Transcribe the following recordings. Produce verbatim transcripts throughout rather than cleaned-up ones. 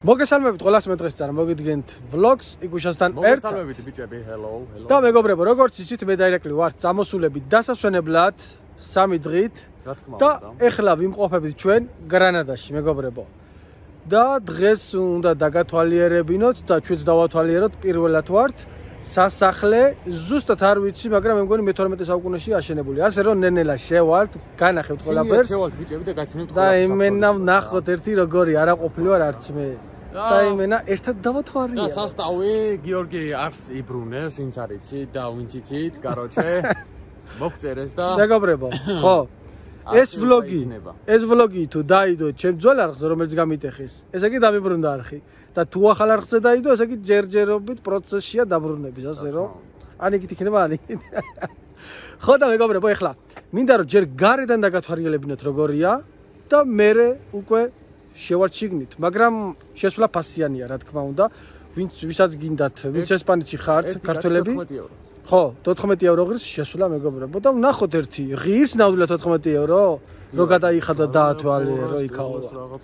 მოგესალმებით ყველას მე დღეს წარმოგიდგენთ vlogs იკუშასთან ერთად. მოგესალმებით ბიჭები, hello, hello. და მეგობრებო, როგორც იცით, მე და ირაკლი ვართ წამოსულებით დასასვენებლად სამი დღით. და ეხლა ვიმყოფებით ჩვენ გრანადაში, მეგობრებო. და დღეს უნდა დაგათვალიერებინოთ და ჩვენც დავათვალიეროთ პირველად ვართ სასახლე, ზუსტად არ ვიცი, მაგრამ მე მგონი მეთორმეტე საუკუნეში აშენებული. ასე რომ ნენელა შევალთ, განახევთ ყველაფერს. შევალთ ბიჭები და გაჩვენებთ და იმენა ვნახოთ ერთი როგორი არა ყოფილი ვარ არც მე. და იმენა ერთად დავათვალიერე. და სასტავი გიორგი არს იბრუნებს, ვინც არ იცით და ვინც იცით, კაროჩე. მოგწერეს და მეგობრებო, ხო. ეს vlogi, ეს vlogi თუ დაიდო ჩემ ძველ არხზე, რომელიც გამიტეხეს, ესე იგი დამიბრუნდა არხი. და თუ ახალ არხზე დაიდო, ესე იგი ჯერჯერობით პროცესშია დაბრუნების, ასე რომ ანიკით იქნება ანიკით. ხო და მეგობრებო, ეხლა მინდა რომ ჯერ გარედან დაგათვალიერებინოთ როგორია და მერე უკვე შევალთ შიგნით, მაგრამ შესვლა ფასიანია, რა თქმა უნდა, ვინც ვისაც გინდათ, ვინც ესპანეთში ხართ, ქართველები. ხო, თოთხმეტი ევრო ღირს შესვლა მეგობრებო და ვნახოთ ერთი ღირს ნამდვილად თოთხმეტი ევრო, რო გადაიხადა დაათვალიერო იქაო.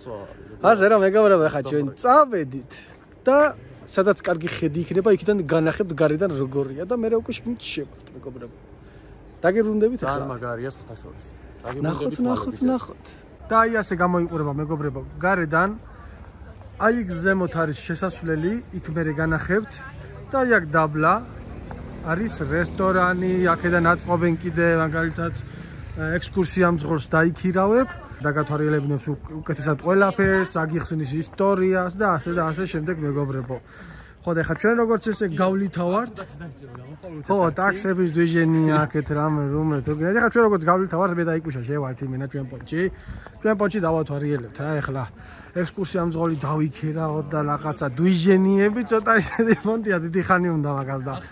ასე რომ მეგობრებო, ახლა ჩვენ წავედით და სადაც კარგი ხედი იქნება, იქიდან განახებთ გარედან როგორია და მერე უკვე შიგნით შევართ მეგობრებო. დაგიბრუნდებით ახლა. ძალიან მაგარია სხვათა შორის. ნახოთ, ნახოთ, ნახოთ. და აი ასე გამოიყურება მეგობრებო, გარედან აი იქ ზემოთ არის შესასვლელი, იქ მერე განახებთ და აი აქ დაბლა არის რესტორანი, აქედან აწყობენ კიდე მაგალითად ექსკურსია მძღოლს დაიქირავებ, დაგათვალიერებინებს უკეთესად ყველაფერს, აგიხსნის ისტორიას და ასე და ასე შემდეგ მეგობრებო. ხო და ეხლა ჩვენ როგორც ესე გავლითავართ. ხო, ტაქსების დვიჟენია აქეთ რამე რუმე თუ გინდა. ეხლა ჩვენ როგორც გავლითავართ, მე და იკუშა შევართ იმენა ჩვენ პონჩი. ჩვენ პონჩი დავათვალიერებთ რა ეხლა. ექსკურსია მძღოლი დავიქერავთ და რაღაცა დვიჟენიები ცოტა ისეთი ფონტია, დიდი ხანი უნდა მაგას და.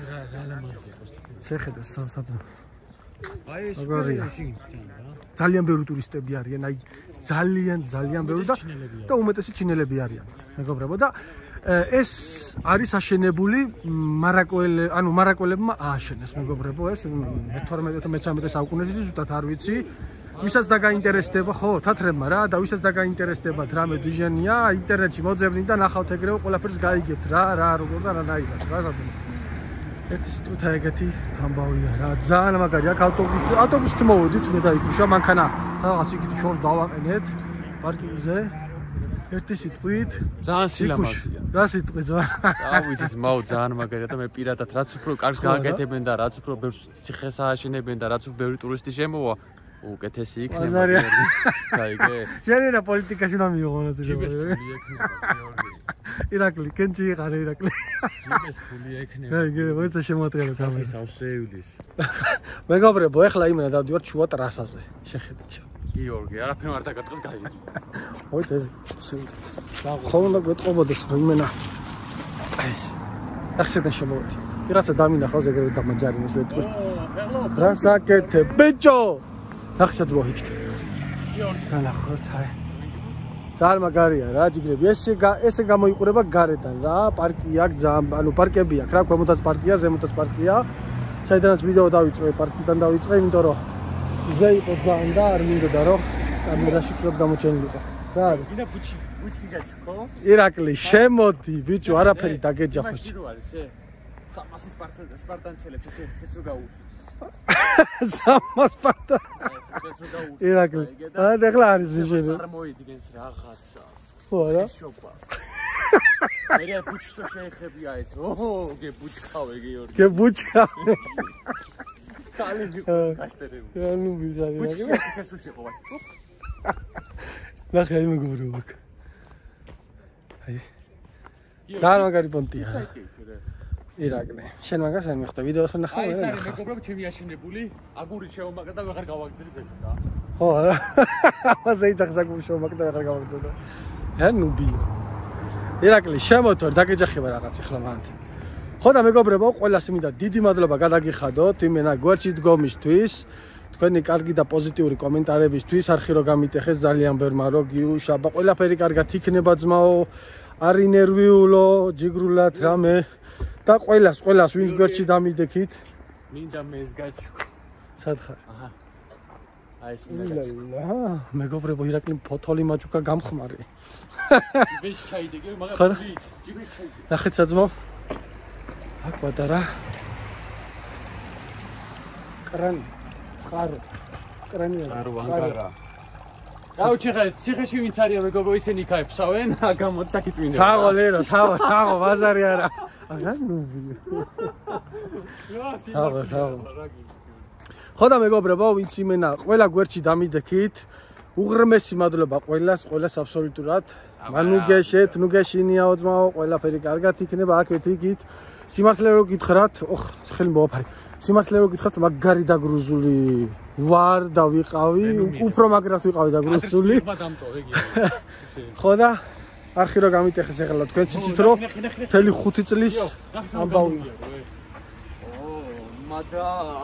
შეხედე სასაც. აი ეს შეგინდა. ძალიან ბევრი ტურისტები არიან, აი ძალიან ძალიან ბევრი და და უმეტესი ჩინელები არიან, მეგობრებო და ეს არის აშენებული მარაკოელე, ანუ მარაკოელებმა ააშენეს მეგობრებო ეს მეთორმეტე თუ მეთერთმეტე საუკუნეში ზუსტად არ ვიცი. ვისაც დაგაინტერესდება, ხო, თათრებმა რა და ვისაც დაგაინტერესდებათ რამე დვიჟენია, ინტერნეტში მოძებნით და ნახავთ ეგრევე ყველაფერს გაიგებთ რა, რა როგორ და რანაირად, რა საძმო. ერთი სიტყვით ეგეთი ამბავია რა, ძალიან მაგარი აქ ავტობუსი, ავტობუსით მოვედით მე და იკუშა, მანქანა რაღაც იქით შორს დავაყენეთ პარკინგზე. ერთი სიტყვით ძალიან სილამაზეა. რა სიტყვი ზვარ? რა ვიცი, მაო ძალიან მაგარია და მე პირადად რაც უფრო კარგს გააკეთებენ და რაც უფრო ბევრ ციხეს ააშენებენ და რაც უფრო ბევრი ტურისტი შემოვა, უკეთესი იქნება. ბაზარია. გაიგე? შენერა პოლიტიკაში რა მიიღონო ეს? ჯიბეს ფული ექნება, გიორგი. ირაკლი, კენჭი იყარე ირაკლი. ჯიბეს ფული ექნება. გაიგე, მოიცა შემოატრიალო კამერას. ავსეულის. მეგობრებო, ეხლა იმენა დავდივარ ჩუა ტრასაზე. შეხედეთ. გიორგი, არაფერი არ დაგატყეს გაიგე. მოიცა ეს. ხო უნდა გვეტყობოდეს რომ იმენა. აი ეს. ახსენე შემოვედი. ვიღაცა დამინახავს ეგრევე დამაჯარიმეს ვეტყვი. რა საკეთე, ბიჭო? ახსაც მოიქით. გიორგი. განახოთ, აი. ძალიან მაგარია რა ჯიგრები. ესე ესე გამოიყურება გარედან რა, პარკი აქვს ძალიან, ანუ პარკები აქვს რა, ქვემოთაც პარკია, ზემოთაც პარკია. საიდანაც ვიდეო დავიწყე, პარკიდან დავიწყე, იმიტომ რომ ზე იყო ძალიან და არ მინდოდა რომ კამერაში ხლოდ გამოჩენილიყო. რა არის? მინდა ბუჩი, ბუჩი გაჩ ხო? ირაკლი, შემოდი, ბიჭო, არაფერი დაგეჯახო. მაშინ რო არის, ე? სამასი სპარტანცელებს ესე ესე გაუშვი. სამას პარტა. ეს ეს გაუშვი. ირაკლი. აი ეხლა არის ჟენი. წარმოიდგენს რაღაცას. ხო რა? შოპას. მე ბუჩსო შეეხებია ეს. ოჰო, გე ბუჩქავე გიორგი. გე ბუჩქავე. კალი გაშტერები. რა ნუ ვიღარი. ბუჩქი შეეხეს უშეყო ვარ. ნახე აი მეგობრებო. აი. ძალიან მაგარი პონტია. ირაკლი, შენ მაგას არ მიხდა ვიდეოს არ ნახავ? აი ეს არის მეგობრებო, ჩემი აშენებული, აგური შევამაკრა და ვეღარ გავაგზავნე ზედ რა. ხო, ამაზე იძახს აგური შევამაკრა და ვეღარ გავაგზავნე. რა ნუბი. ირაკლი, შემოთვარ, დაგეჯახება რაღაც ახლა მანდ. ხო და მეგობრებო, ყველას მინდა დიდი მადლობა გადაგიხადოთ იმენა გვერდში დგომისთვის. თქვენი კარგი და პოზიტიური კომენტარებისთვის, არხი რო გამიტეხეს ძალიან ბევრმა რო გიუშაბა, ყველაფერი კარგად იქნება ძმაო, არ ინერვიულო, ჯიგრულად რამე და ყველას, ყველას ვინც გვერდში დამიდექით. მინდა მე ეს გაჩქო. სად ხარ? აჰა. აი ეს მინდა. ლალა, მეგობრებო, ირაკლი ფოთოლი მაჯუკა გამხმარი. ვეშ ჩაიდეგე, მაგრამ ვით, ჯიბეს ჩაიდეგე. ნახეთ საძმო. აქ პატარა. კრანი, წყარო. კრანი. წყარო ანგარა. დაუჩი ხა, ციხეში ვინც არიან მეგობრებო, ისინი იქაებსავენ, გამოდი საკიც მინდა. საღო ლერო, საღო, საღო, ბაზარი არა. არა ნუვი. საღო, საღო. ხოდა მეგობრებო, ვინც იმენა, ყველა გვერდში დამიდექით. უღრმესი მადლობა ყველას, ყველას აბსოლუტურად. მან ნუ გეშეთ, ნუ გეშინიაო ძმაო, ყველაფერი კარგად იქნება აქეთ იქით. სიმართლე რო გითხრათ, ოხ, ხელი მოვაფარი. სიმართლე რო გითხრათ, მაგარი დაგრუზული ვარ და ვიყავი, უფრო მაგრად ვიყავი დაგრუზული. ხოდა არხი რო გამიტეხეს ახლა თქვენ ციცით რო მთელი ხუთი წლის ამბავი. ო, მადა.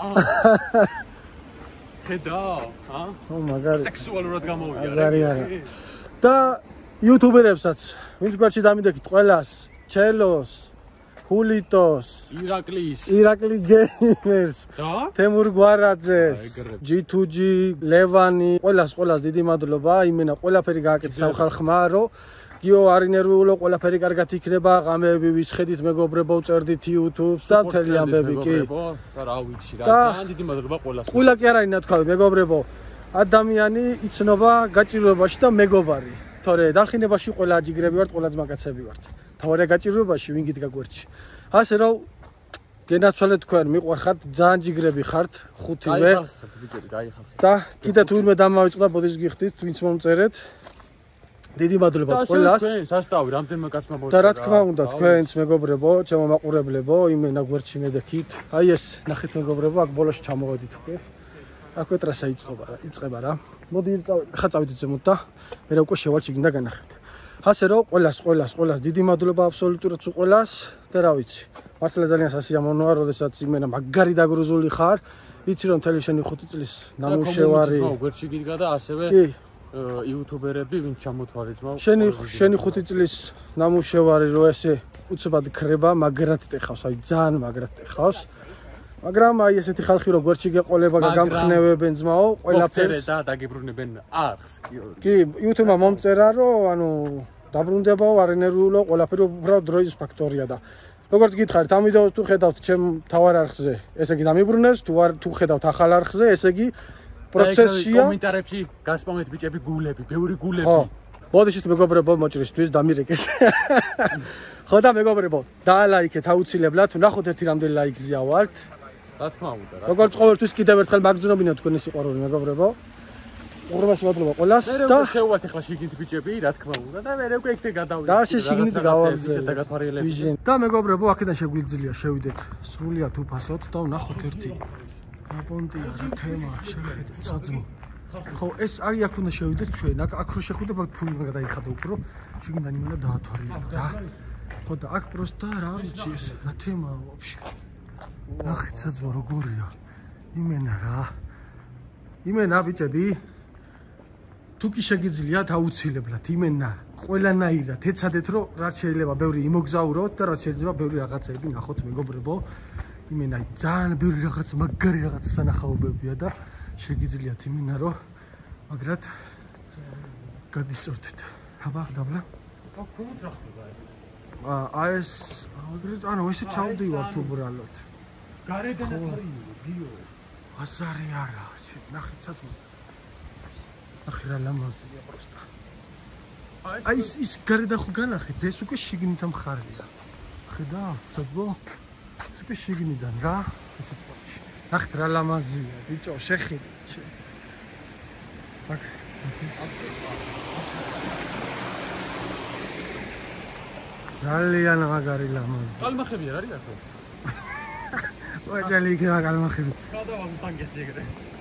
ხედა, ა? ო, მაგარი. სექსუალურად გამოვიდა. აზარი არა. და იუთუბერებსაც, ვინც გვერდში დამიდექით ყველას, ჩელოს, ჰულიტოს, ირაკლის, ირაკლი გეიმერს, და თემურ გვარაძეს, ჯი თუ ჯი, ლევანი, ყველას, ყველას დიდი მადლობა, იმენა ყველაფერი გააკეთე სამხალხმა, რომ გიო არ ინერვიულო, ყველაფერი კარგად იქნება, ღამეები ვისხედით მეგობრებო, წერდით YouTube-ს და მთელი ამბები კი. და რა ვიცი რა, ძალიან დიდი მადლობა ყველას. ყველა კი არ არის ნათქვამი მეგობრებო. ადამიანი იცნობა გაჭირვებაში და მეგობარი. თორე დალხინებაში ყველა აჯიგრები ვართ, ყველა ძმაკაცები ვართ. თორე გაჭირვებაში ვინ გიდგა გვერდში. ასე რომ გენაცვალეთ თქვენ, მიყვარხართ, ძალიან ჯიგრები ხართ, ხუთივე. გაიხალხეთ ბიჭები, გაიხალხეთ. და კიდე თუ ვინმე დამავიწყდა ბოდის გიხდით, ვინც მომწერეთ. დიდი მადლობა ყველას. და თქვენ სასტავი რამდენმა კაცმა მოიწოდა. და რა თქმა უნდა, თქვენც მეგობრებო, ჩემო მაყურებლებო, იმენა გვერდში მედექით. აი ეს ნახეთ მეგობრებო, აქ ბოლოში ჩამოვედით უკვე. აქვე ტრასა იწყება რა, იწყება რა. მოდი ხა წავიდეთ ზემოთ და მე უკვე შევალ შიგნდა განახეთ. ასე რომ ყველას, ყველას, ყველას დიდი მადლობა აბსოლუტურად სულ ყველას და რა ვიცი. მართლა ძალიან სასიამოვნოა, როდესაც იმენა მაგარი დაგრუზული ხარ. იცი რომ მთელი შენი ხუთი წლის ნამუშევარი გვერდში გიდგა და ასევე კი იუთუბერები ვინც ჩამოთვალეთ ძმაო. შენი შენი ხუთი წლის ნამუშევარი რო ესე უცბად ქრება, მაგრად ტეხავს, აი ძალიან მაგრად ტეხავს. მაგრამ აი ესეთი ხალხი რო გვერდში გეყოლება და გამხნევებენ ძმაო, ყველაფერს და დაგიბრუნებენ არხს, გიორგი. კი, YouTube-მა მომწერა რომ ანუ დაბრუნდებაო, არ ენერვიულო, ყველაფერი უბრალოდ დროის ფაქტორია და როგორც გითხარით, ამ ვიდეოს თუ ხედავთ ჩემ თავარ არხზე, ესე იგი დამიბრუნებს, თუ არ თუ ხედავთ ახალ არხზე, ესე იგი პროცესია. კომენტარებში გასპამეთ ბიჭები გულები, ბევრი გულები. ხო. ბოდიშით მეგობრებო მოჭრისთვის დამირეკეს. ხო და მეგობრებო, დაალაიქეთ აუცილებლად, ნახოთ ერთი რამდენი ლაიქზეა ვართ. რა თქმა უნდა, რა. როგორც ყოველთვის კიდევ ერთხელ მაგძნობინოთ თქვენი სიყვარული მეგობრებო. უღრმესი მადლობა ყველას და შევუვათ ახლა შიგნით ბიჭები, რა თქმა უნდა და მე უკვე იქ გადავიდეთ. და შიგნით გავაგზავნეთ და გათვალიერებთ. და მეგობრებო, აქედან შეგვიძლია შევიდეთ სრულიად უფასოდ და ვნახოთ ერთი აპონტია რა თემა შეხედეთ საძმო. ხო, ეს არის აქ უნდა შევიდეთ ჩვენ. აქ აქ რო შეხვიდე, ბაგ ფული უნდა გადაიხადო უფრო. შიგნიდან იმენა დაათვალიერო რა. ხო და აქ პროსტა რა ვიცი ეს რა თემაა ვაფშე. ნახეთ საძმო როგორია. იმენა რა. იმენა ბიჭები. თუ კი შეგიძლიათ აუცილებლად იმენა ყველანაირად ეცადეთ რომ რაც შეიძლება ბევრი იმოგზაუროთ და რაც შეიძლება ბევრი რაღაცები ნახოთ მეგობრებო. იმენა ძალიან ბევრი რაღაც მაგარი რაღაც სანახაობებია და შეგიძლიათ იმენა რომ მაგრად გაგისწორდეთ. აბა დაბლა. აქ ხუმთ რა ხდება? აა ეს აგრეთ ანუ ესე ჩავდივართ უბრალოდ. გარედან აფარიო, გიო. აზარი არა, ნახეთ საძმო. ახი რა ლამაზია პროსტა. აი ის ის გარედან ხო განახეთ, ეს უკვე შიგნით მხარია. ხედავთ საძმო? ეს უკვე შიგნიდან რა? ესეთ პოჩი. ნახეთ რა ლამაზია, ბიჭო, შეხედეთ შე. აქ ძალიან მაგარი ლამაზია. კალმახები არ არის აქ? ვაჯალი იქნება კალმახები. გადავაგდ ტანგეს ეგრე.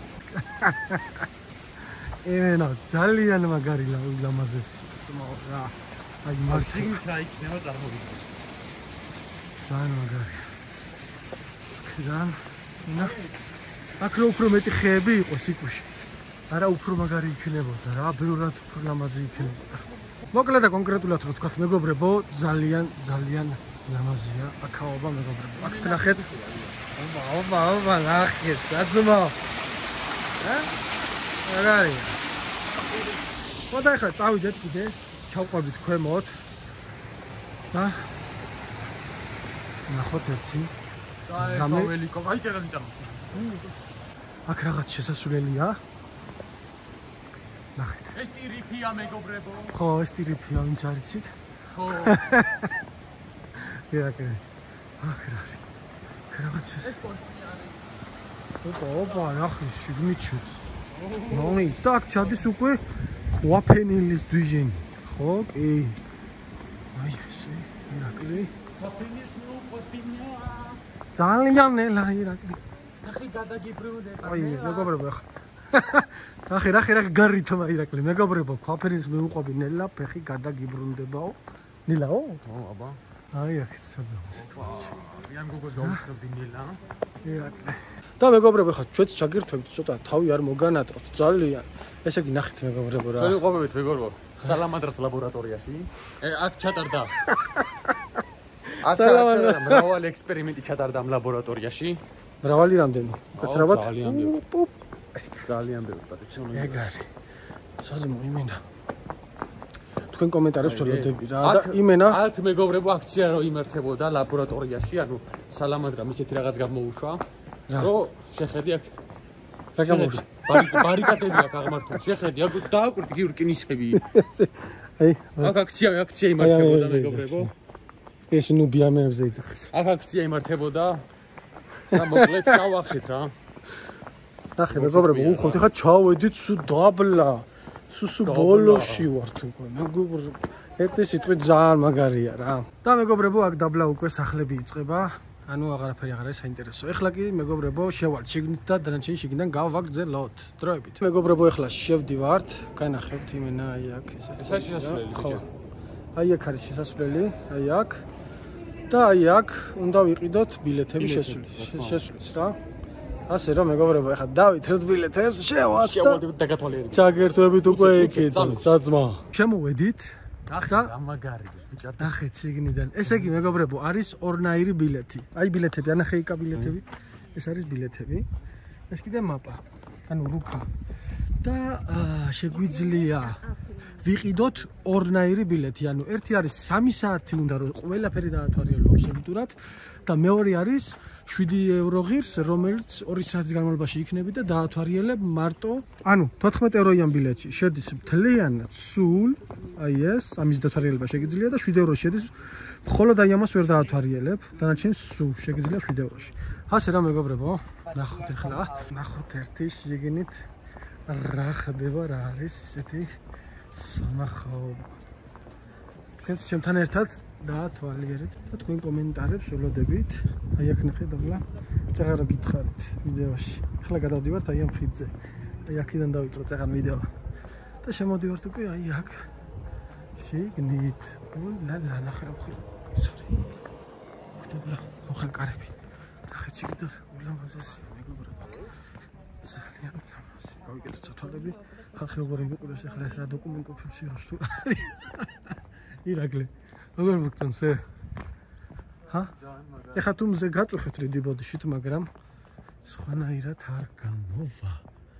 ემენა ძალიან მაგარი ლამაზესი ძმაო რა. აი მარტი რა იქნება წარმოვიდგინე. ძალიან მაგარი. კიდან ნა აქ რო უფრო მეტი ხეები იყო სიკუში. არა უფრო მაგარი იქნებოდა რა, ბევრად უფრო ლამაზი იქნებოდა. მოკლედ და კონკრეტულად რო თქვა მეგობრებო, ძალიან ძალიან ლამაზია აქაობა მეგობრებო. აქ ნახეთ. ობა, ობა, ობა, ნახეთ, საძმო. ა? აგარია. მოდი ახლა წავიდეთ კიდე, ჩავყვებით ქვემოთ. და ნახოთ ერთი. და ეს ველიკო, აი წერალი წამოს. აქ რაღაც შესასვლელია. ნახეთ. ეს ტირიფია მეგობრებო. ხო, ეს ტირიფია, ვინც არიცით? ხო. ირაკლი. აქ არის. რაღაც ეს კოშკი არის. ოპა, ოპა, ნახე, შიგნით შედის. ნოის, და აქ ჩადის უკვე ვაფენილის დვიჟენი. ხო, კი. აი ესე, ირაკლი. ვაფენის ნუ პოტინია. ძალიან ელა ირაკლი. ნახე გადაგიბრუნდება. აი, მეგობრებო, ახლა. ნახე, ნახე, ნახე, გარითომა ირაკლი. მეგობრებო, ვაფენის მეუყვები ნელა, ფეხი გადაგიბრუნდებაო. ნილაო? ო, აბა. აი, აქეთ საძამოს ეთქვა. ვიან გოგოს გავუშვებდი ნელა. ირაკლი. და მეგობრებო, ხა ჩვენც ჩაგირთვებით ცოტა თავი არ მოგანატროთ ძალიან. ესე იგი ნახეთ მეგობრებო რა. ჩვენ ყვებით მეგობრებო, სალამანდრას ლაბორატორიაში. აქ ჩატარდა. აქ ჩატარდა მრავალი ექსპერიმენტი ჩატარდა ამ ლაბორატორიაში. მრავალი რამდენი? კაცრავად? ძალიან ბევრი. ძალიან ბევრი პატიციონი. ეგ არის. საზმო იმენა. თქვენ კომენტარებს ველოდები რა და იმენა აქ მეგობრებო აქცია რო იმართებოდა ლაბორატორიაში, ანუ სალამანდრამ ისეთი რაღაც გამოუშვა. რომ შეხედი აქ რა გამოუშვა? ბარიკადები აქ აღმართულ. შეხედი აქ დააკვირდი გიურკინისები. აი, აქ აქცია, აქცია იმართებოდა მეგობრებო. ეს ნუ ბიამებზე იძახეს. აქ აქცია იმართებოდა. და მოკლედ ჩავახშეთ რა. ნახე მეგობრებო, უხოთ ახლა ჩავედით სულ დაბლა. სულ სულ ბოლოში ვართ უკვე მეგობრებო. ერთი სიტყვით ძალიან მაგარია რა. და მეგობრებო, აქ დაბლა უკვე სახლები იწყება. ანუ აღარაფერი აღარ არის საინტერესო. ეხლა კი მეგობრებო, შევალთ შიგნით და დანარჩენი შიგნიდან გავაგრძელოთ. დროებით. მეგობრებო, ეხლა შევდივართ. განახებთ იმენა აი აქ ესე. ეს არის შესასვლელი ბიჭო. აი აქ არის შესასვლელი, აი აქ. და აი აქ უნდა ვიყიდოთ ბილეთები შესვლის. შესვლის რა. ასე რომ მეგობრებო, ეხლა დავითრეთ ბილეთებს, შევალთ და შევადებით და გათვალიერებით. ჩაგერთვებით უკვე იქით, საძმა. შემოვედით. და ამაგარი ბიჭო. ნახეთ შიგნიდან. ესე იგი მეგობრებო, არის ორნაირი ბილეთი. აი ბილეთები, ანახე იქა ბილეთები. ეს არის ბილეთები. ეს კიდე მაპა. ანუ რუკა. და შეგვიძლია ვიყიდოთ ორნაირი ბილეთი. ანუ ერთი არის სამი საათი უნდა რომ ყველაფერი დაათვალიერო აბსოლუტურად და მეორე არის შვიდი ევრო ღირს, რომელიც ორი საათის განმავლობაში იქნები და დაათვალიერებ მარტო, ანუ თოთხმეტ ევროიან ბილეთში შედის მთლიანად სულ, აი ეს, ამის დათვალიერება შეგიძლია და შვიდი ევრო შედის, მხოლოდ აი ამას ვერ დაათვალიერებ, დანარჩენი სულ შეგიძლია შვიდი ევროში. ასე რა მეგობრებო, ნახოთ ახლა, ნახოთ ერთი შიგნით რა ხდება, რა არის ესეთი სამახაობა. თქვენც ჩემთან ერთად დაათვალიერეთ და თქვენ კომენტარებს ველოდებით. აი აქ ნახე დაბლა. წეღარო გითხარით ვიდეოში. ახლა გადავდივართ აი ამ ხიდზე. აი აქედან დავიწყე წეღარ ვიდეო. და შემოდივართ უკვე აი აქ. შიგნით. ლა ლა ნახე რა ხი. ეს არის. დაბლა, მოხალ კარები. ნახეთ შიგნით ულამაზესია მეგობრებო. ძალიან ულამაზია. გავიკეთოთ სათვალები. ხალხი როგორი მიყურებს ახლა ეს რა დოკუმენტებს იღებს თუ ირაკლი როგორ მოგწონს ე? ჰა? ეხლა თუ მზე გაწუხეთ რიდი ბოდიშით, მაგრამ სხვანაირად არ გამოვა.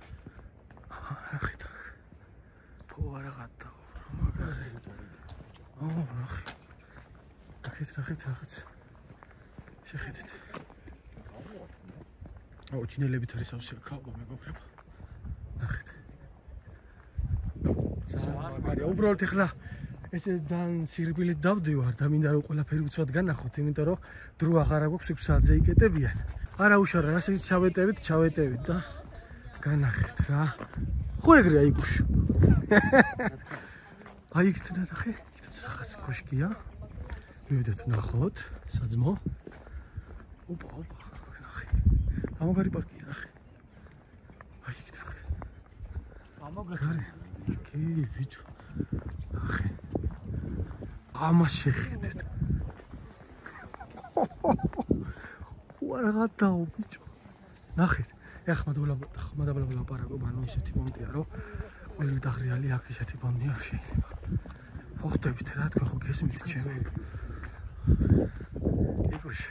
ახეთ. ფო არაღადა. მაგარი. ო, ნახე. ახეთ ნახეთ რაღაც. შეხედეთ. აუ, ჩინელებით არის ავსია ქალბა მეგობრებო. ნახეთ. ძალიან უბრალოდ ეხლა ესე დან სირბილით დავდივარ და მინდა რომ ყველაფერი უცბად განახოთ, იმიტომ რომ დრო აღარ აქვს ექვს საათზე იკეტებიან. არა უშარა, ასე ჩავეტევით, ჩავეტევით და განახეთ რა. ხო ეგრეა იგუში. აი იქით ნახე, იქით რაღაც კოშკია. მივიდეთ ნახოთ, საძმო. ოპა, ოპა, ნახე. ამაგარი პარკია ნახე. აი იქით ნახე. ამაგარი. კი, ბიჭო. ნახე. ამას შეხედეთ. ვარღათაო ბიჭო. ნახეთ. ეხლა მადაბლა ლაპარაკობ, ანუ ისეთი პონტია, რომ ყველი დაღრიალი აქ ისეთი პონტი არ შეიძლება. ხო ხვდებით რა, თქვენ ხო გესმით ჩემი. იგუში.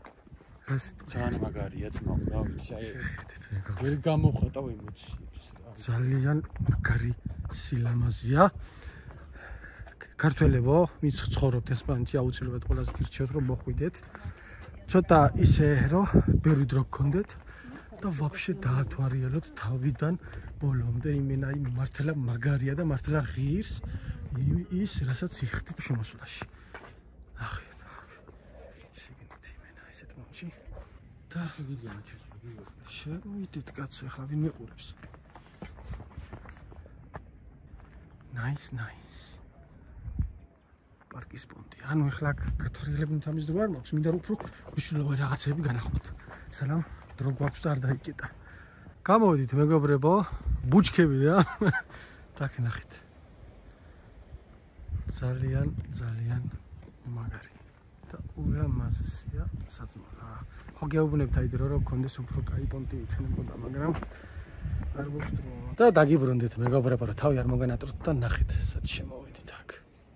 ძალიან მაგარია ძმაო, რა ვიცი, აი შეხედეთ. ვერ გამოხატავ ემოციებს რა. ძალიან მაგარი სილამაზეა. ქართველებო, ვინც ცხოვრობთ ესპანეთში, აუცილებლად ყველას გირჩევთ რომ მოხვიდეთ. ცოტა ისე რომ ბევრი დრო გქონდეთ და ვაფშე დაათვალიეროთ თავიდან ბოლომდე იმენა იმ მართლა მაგარია და მართლა ღირს ის რასაც იხდით შემოსვლაში. ნახეთ აქ. შეგნით იმენა ესეთ მომში. და შეგიძლია შეგვიძლია. შევიდეთ კაცო, ახლა ვინ მეყურებს. Nice, nice. პარკის პონტი. ანუ ახლა ქართველებთან თამის დრო არ მაქვს, მინდა რომ უფრო უშვილო რაღაცები განახოთ. სალამ, დრო გვაქვს და არ დაიკეტა. გამოვიდით მეგობრებო, ბუჩქები და დაგნახეთ. ძალიან, ძალიან მაგარი. და ულამაზესია საძმოლა. ხო გეუბნებთ აი დრო რომ გქონდეს უფრო კაი პონტი ითნებოდა, მაგრამ არ გვაქვს დრო. და დაგიბრუნდით მეგობრებო, რომ თავი არ მოგანატროთ და ნახეთ, სად შემოვიდით აქ.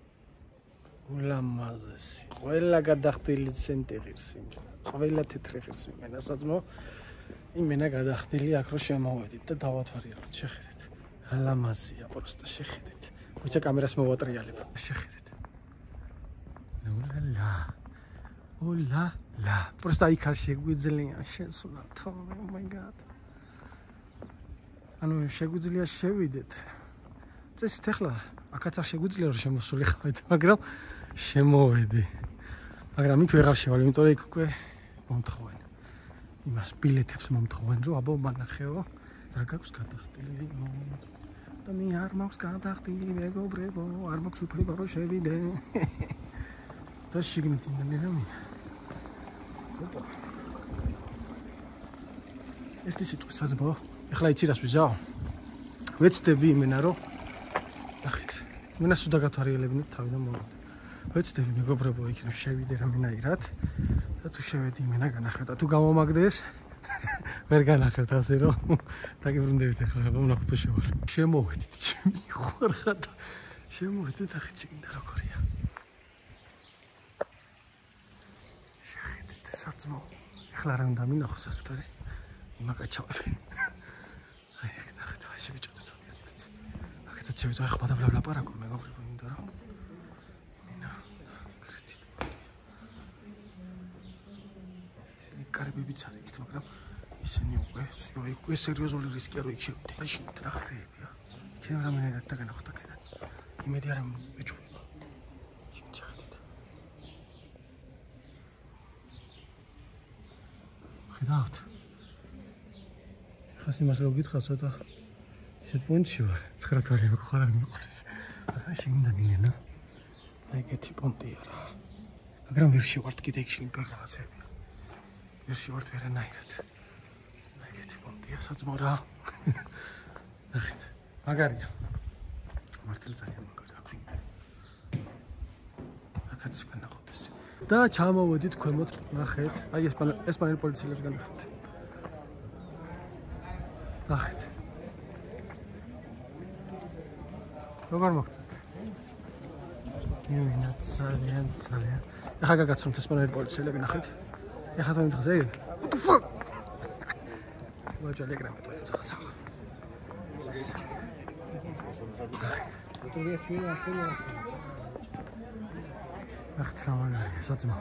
ულამაზესი. ყველა გადახდილი ცენტი ღირს იმენა. ყველა თეთრი ღირს იმენა საძმო. იმენა გადახდილი აქ რო შემოვედით და დავათვალიეროთ, შეხედეთ. ულამაზია, პროსტა შეხედეთ. ვიცა კამერას მოვატრიალებ. შეხედეთ. ულალა. ულალა. პროსტა იქ არ შეგვიძლია შესვლათ. Oh my god. ანუ შეგვიძლია შევიდეთ. წესით ახლა აქაც არ შეგვიძლია რომ შემოსულიყავით, მაგრამ შემოვედი. მაგრამ იქ ვეღარ შევალ, იმიტომ რომ იქ უკვე მომთხოვენ. იმას ბილეთებს მომთხოვენ, რომ აბა მანახეო, რა გაქვს გადახდილი. და მე არ მაქვს გადახდილი, მეგობრებო, არ მაქვს უფლება რომ შევიდე. და შიგნით იმდენი რომ ოპა. ეს სიტყვა საზბო. ახლა იცი რას ვიზაო? ვეცდები იმენა რომ ნახეთ. მენა სუდა გათვალიერებინებ თავიდან მოვიდე. ვეცდები მეგობრებო იქ რომ შევიდე რამენაირად და თუ შევედი იმენა განახეთ. თუ გამომაგდეს ვერ განახეთ ასე რომ დაგიბრუნდებით ახლა აბა ვნახოთ თუ შევალ. შემოვედით ჩემი ხوارხა და შემოვედით ახეთ შეგინდა როგორია. შეხედეთ საძმო. ახლა რა უნდა მინახოს აქტორი? იმაკაჩავები. აი ეგ ნახეთ ახლა შევიჭოდეთ ვადიათაც. აქეთაც შევიჭო ახლა და ვლაპარაკო მეგობრებო, იმიტომ რომ მინა კრედიტ. ეს კარებიც არის იქ, მაგრამ ისინი უკვე უკვე სერიოზული რისკია რომ იქ შევიდე. აი შენ დახრეებია. ჩვენ რამენერად დაგანახოთ აქედან. იმედი არ მეჭვი. შეხედეთ. ხედავთ. ხას იმას რო გითხრა ცოტა ისეთ პონტში ვარ. ცხრა თვალი მიყვრა მიყვარს. აი შეგინდა მინენა. აი ეგეთი პონტია რა. მაგრამ ვერ შევართ კიდე იქ შენ ბეგ რაღაცებია. ვერ შევართ ვერანაირად. აი ეგეთი პონტია საძმო რა. ნახეთ. მაგარია. მართლა ძალიან მაგარია აქ ვინმე. აქაც განახოთ ეს. და ჩამოვედით ქვემოთ, ნახეთ. აი ესპანელ პოლიციელებს განახეთ. ნახეთ. როგორ მოგწეთ? იუინა ძალიან ძალიან. ახლა გაგაცნობთ ესპანელი პოლიციელები ნახეთ. ახლა თქვენ დღეს ეი? What the fuck? მოჭალე გრამეტო ზასა. ნახეთ რა მაგარია საძმო.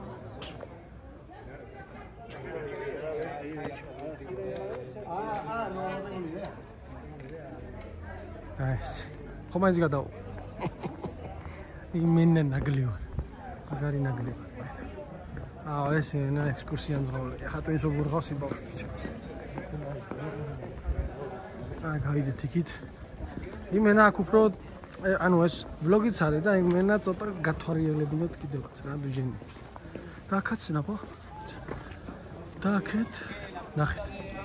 Nice. ხომ ის გადაო. იმენა ნაგლი ვარ. მაგარი ნაგლი ვარ. აა ეს ენა ექსკურსია მძღოლი. ახლა თუ ისო გურღავს იმბავშვებს. წა გავიდეთ იქით. იმენა აქ უფრო ანუ ეს ვლოგიც არის და იმენა ცოტა გათვალიერებინოთ კიდევაც რა ბიჟენებს. და აქაც ნაბო. და აქეთ ნახეთ.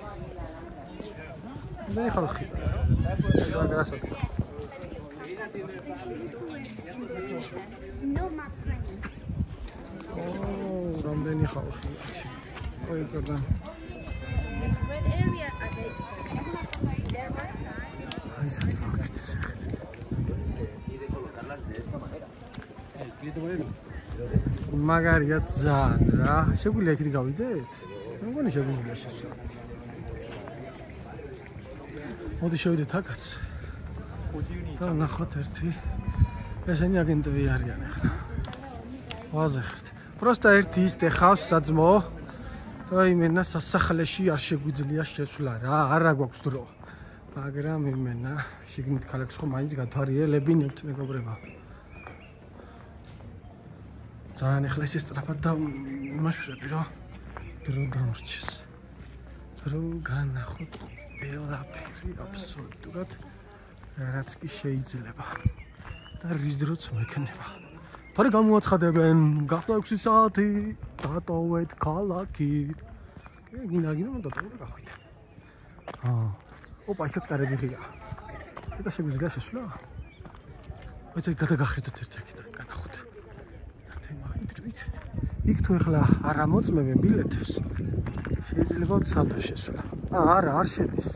და ხალხი. ეს აგრასად. No mat friendly. Oh, რამდენი ხალხი. ოი გორდა. What area are they? აი საერთოდ შეხედეთ. მაგარია ძალიან რა. შეგვიძლია იქით გავიდეთ? მე მგონი შეგვიძლია შესვლა. მოდი შევიდეთ აქაც. და ნახოთ ერთი. ესენი აგენტები არიან ახლა. ვაზე ხართ. Просто ერთი ისტე ხავს საძმო. აი მენა სასახლეში არ შეგვიძლია შესვლა რა, არა გვაქვს დრო. მაგრამ იმენა შიგნით ქალაქს ხო მაინც გათვალიერებინებთ მეგობრებო. ძალიან ახლა ისე სწრაფად და იმაშვრები რომ დრო დამრჩეს. რომ განახოთ ყველაფერი აბსოლუტურად რაც კი შეიძლება. და რის დროც მექნება. თორე გამოაცხადებენ, გახდა ექვსი საათი, დატოვეთ ქალაქი. კი, გინდა გინდა დატოვოთ და გახვიდე. აა. ოპა, იქაც კარები ღია. ეს შეგვიძლია შესვლა? ვეცე გადაგახედოთ ერთ-ერთი და განახოთ. თემა იქ იქ თუ ახლა არ ამოწმებენ ბილეთებს. შეიძლება ცალკე შესვლა. აა, არა, არ შედის.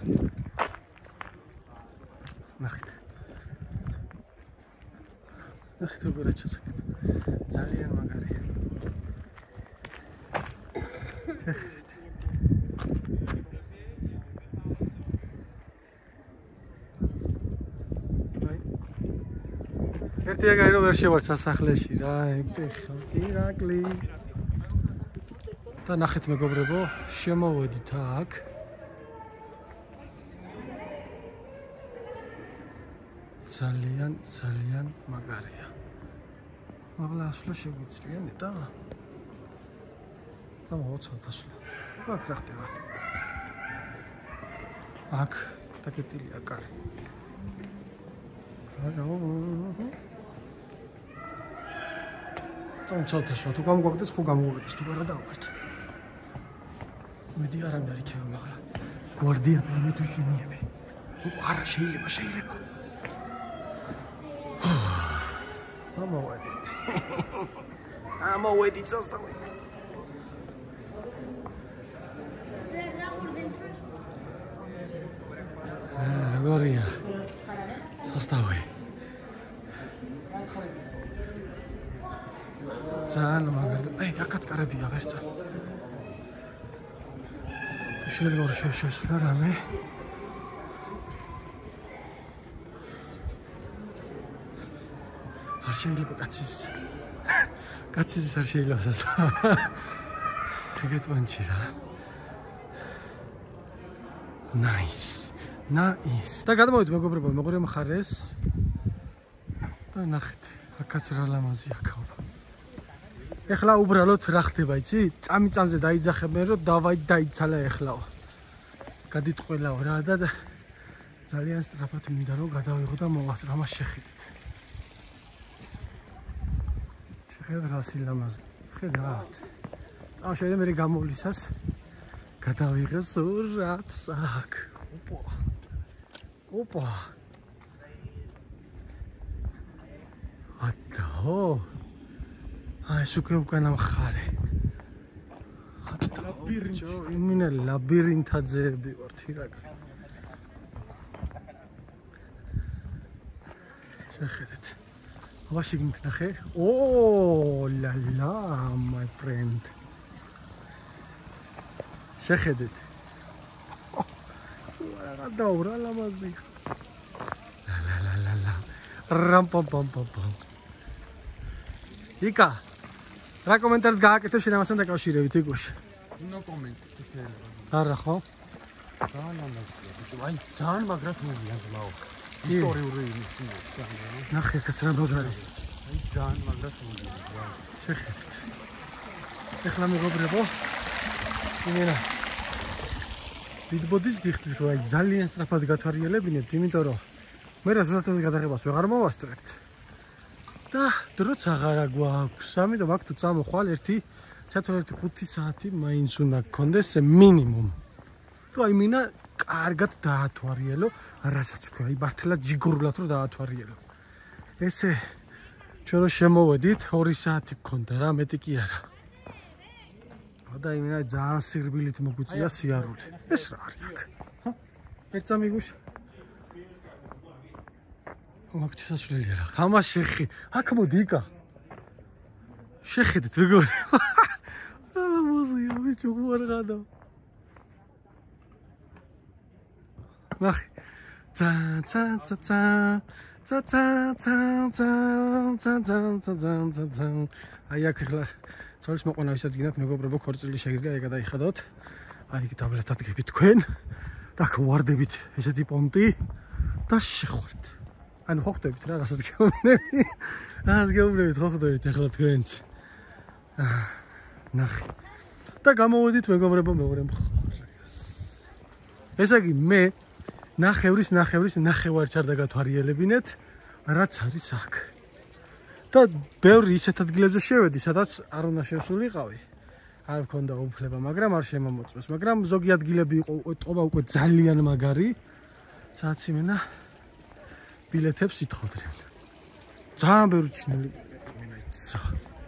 ნახეთ. ნახეთ როგორ ჩასაკეთ. ძალიან მაგარია. შეხედეთ. აი. ერთი აგარი რომ ვერ შევარ სასახლეში რა, ეხლა ირაკლი. და ნახეთ მეგობრებო, შემოვედით აქ. ძალიან ძალიან მაგარია. მაგლა ასვლა შეგვიძლია ნეტა. წამოვაცოთ ასვლა. აქ რა ხდება? აქ დაკეტილია კარი. აჰა. წამოვაცოთ ასვლა. თუ გამოგვაგდეს, ხო გამოგვაგდეს, თუ არა დავყართ. მედი არ ამერ იქნება მაგლა. გვარდიანები მე თუ შინიები. არა შეიძლება, შეიძლება. ამოვედით. ამოვედით სასტავი. აა, გორია. სასტავი. ძალიან მაგარი. აი, აქაც კარებია ვერცა. შეიძლება რომ შეშესვლა რამე. არ შეიძლება კაცის კაცის არ შეიძლება სასტა. ეგეთ პანჩი რა. ნაის. ნაის. და გადმოვიდეთ მეგობრებო, მეღორე მხარეს. და ნახეთ, აქაც რა ლამაზია ქაობა. ეხლა უბრალოდ რა ხდება, იცი? წამიწამზე დაიძახებენ, რომ დავაი დაიცალა ეხლაო. გადით ყველაო რა და ძალიან სწრაფად მინდა რომ გადავიღო და მოვასწრო, ამას შეხედეთ. შეხედეთ რა სილამაზე. ხედავთ. წავშევიდე მე გამოვლისას გადავიღე სურათს აქ. ოპა. ოპა. ატო. აი, შუქრე უკან ამხარე. ლაბირინთი. იმინა ლაბირინთაძეები ვართ ირაკა. შეხედეთ. ვაშინგტონ ნახე. ო, ლა ლა, my friend. შეხედეთ. რა დაურა ლამაზი. ლა ლა ლა ლა ლა. რამ პამ პამ პამ პამ. იკა რა კომენტარს გააკეთე შენ ამასთან დაკავშირებით იგოში? ნო კომენტი შეიძლება. არა ხო? ძალიან ლამაზია. ბიჭო, აი ძალიან მაგრად მოვია ძმაო. ისტორიული იმისია. ნახე კაც რა მაგარი. აი ძალიან მაგრად მოვია. შეხედეთ. ეხლა მეგობრებო, იმენა დიდბოდის გიხდით რომ აი ძალიან სწრაფად გათვალიერებინებთ, იმიტომ რომ მე რა ზუსტად გადაღებას ვეღარ მოვასწრებთ. და დროც აღარა გვაქვს. ამიტომ აქ თუ წამოხვალ ერთი ჩათვალეთ ხუთი საათი მაინც უნდა გქონდეს მინიმუმ. რომ აი მინა კარგად დაათვალიერო, რასაც ქვია, აი მართლაც ჯიგრულად რომ დაათვალიერო. ესე ჩვენ რომ შემოვედით, ორი საათი გქონდა რა, მეტი კი არა. და იმენა ძალიან სირბილით მოგვიწია სიარული. ეს რა არის აქ? ჰა? ერთ წამიგუშ მაგ შესასვლელია რა. ამას შეხი. აქ მოდი იკა. შეხედეთ როგორ. რა მოზია ბიჭო, ვარ გადა. ნახე. ცა ცა ცა ცა ცა ცა ცა ცა ცა ცა ცა ცა აი აქ ახლა ცოლის მოყვანა ვისაც გინდათ მეგობრებო ქორწილი შეგიძლია ეგ გადაიხადოთ აი იქ დაბლად ადგებით თქვენ და გვარდებით ესეთი პონტი და შეხვართ ანუ ხო ხდებით რა რასაც გეუბნები რასაც გეუბნებით ხო ხდებით ახლა თქვენც ნახე და გამოვედით მეგობრებო მეორე მხარეს ესე იგი მე ნახევრის ნახევრის ნახევარიც არ დაგათვალიერებინეთ რაც არის აქ და ბევრი ისეთ ადგილებზე შევედი სადაც არ უნდა შევსულიყავი არ მქონდა უფლება მაგრამ არ შემომოწმეს მაგრამ ზოგი ადგილები იყო ეტყობა უკვე ძალიან მაგარი სადაც იმენა ბილეთებს ითხოვდნენ ძალიან ბევრი ჩინელი მეცა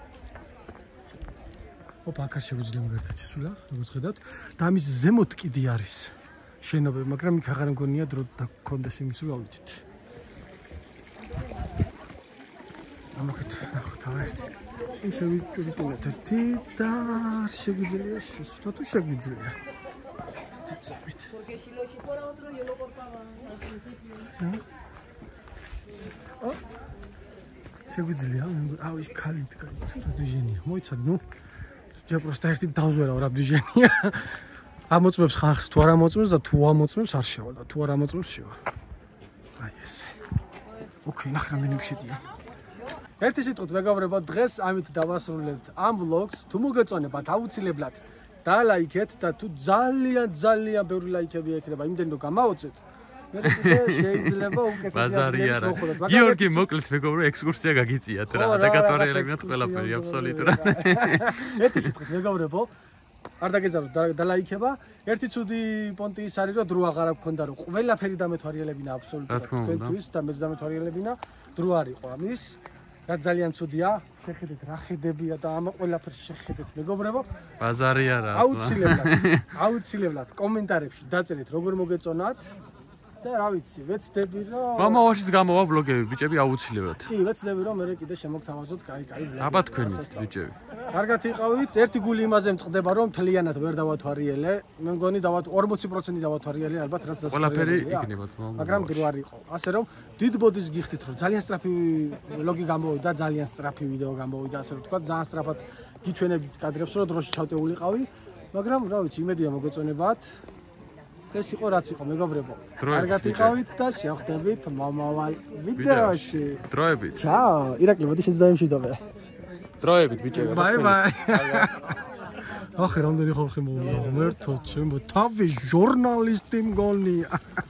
ოპა აქ შეგვიძლია მაგერთად შესულა როგორც ხედავთ და ამის ზემოთ კიდე არის შენობები, მაგრამ იქ აღარ მგონია დრო დაგქონდეს იმის რომ ავიდეთ. ამოხეთ, ნახოთ ერთი. ის შევიწურიტინეთ ერთი და შეგვიძლია შესვლა თუ შეგვიძლია. ერთი წამით. შეგვიძლია, აუ ის ქალი დგა იქ თუ რა დიჟენია. მოიცად, ნუ. ჯერ პროსტა ერთი დავზვერავ რა დიჟენია. ამოწმებს ხალხს თუ არ ამოწმებს და თუ ამოწმებს არ შევა და თუ არ ამოწმებს შევა. აი ესე. ოკეი, ნახე რამდენი მშედია. ერთი სიტყვით მეგობრებო, დღეს ამით დავასრულებთ ამ ვლოგს. თუ მოგეწონებათ, აუცილებლად დალაიქეთ და თუ ძალიან ძალიან ბევრი ლაიქები ექნება, იმდენ რომ გამაოცეთ. მე შეიძლება უკეთესად ბაზარია რა. გიორგი მოკლედ მეგობრო ექსკურსია გაგიწიათ რა. დაგატვარიელებინათ ყველაფერი აბსოლუტურად. ერთი სიტყვით მეგობრებო არ დაგეძავთ დალაიქება. ერთი ცუდი პონტი ის არის რომ დრო აღარ გქონდა რომ ყველაფერი დამეთვალიერებინა აბსოლუტურად თქვენთვის და მეც დამეთვალიერებინა დრო არ იყო ამის. რა ძალიან ცუდია. შეხედეთ რა ხედებია და ამ ყველაფერს შეხედეთ მეგობრებო. ბაზარია რა. აუცილებლად აუცილებლად კომენტარებში დაწერეთ როგორ მოგეწონათ. და რა ვიცი, ვეცდები რომ მომავალშიც გამოვა ვლოგები ბიჭები აუცილებლად. კი, ვეცდები რომ მე კიდე შემოგთავაზოთ კაი კაი ვლოგები. აბა თქვენიც ბიჭები. კარგად იყავით, ერთი გული იმაზე მწყდება რომ მთლიანად ვერ დავათვალიერე. მე მგონი დავათ ორმოცი პროცენტი დავათვალიერე ალბათ რაც დასწრებია. ყველაფერი იქნებათ მაგრამ დრო არ იყო. ასე რომ დიდ ბოდის გიხდით რომ ძალიან სწრაფი ვლოგი გამოვიდა, ძალიან სწრაფი ვიდეო გამოვიდა, ასე რომ თქვა, ძალიან სწრაფად გიჩვენებთ კადრებს რომ დროში ჩავტეულიყავი, მაგრამ რა ვიცი, იმედია მოგეწონებათ. ეს იყო რაც იყო მეგობრებო. კარგად იყავით და შევხვდებით მომავალ ვიდეოში. დროებით. ჩაო, ირაკლი, მოდი შეძდაიმშვიდობე. დროებით ბიჭები. ბაი ბაი. ახლა რამდენი ხალხი მოვიდა? მერთო, ჩემო თავი ჟურნალისტი მგონია.